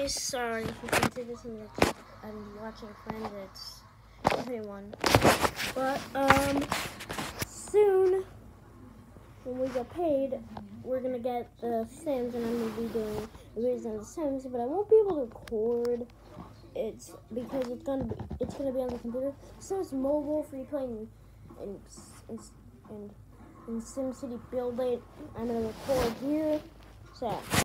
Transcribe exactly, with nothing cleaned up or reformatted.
guys, sorry if you can see this in the I'm watching Friends, it's everyone. But um soon when we get paid, we're gonna get the Sims and I'm gonna be doing videos on the Sims, but I won't be able to record it's because it's gonna be it's gonna be on the computer. Sims Mobile free playing and and and, and SimCity Build It. I'm gonna record here. So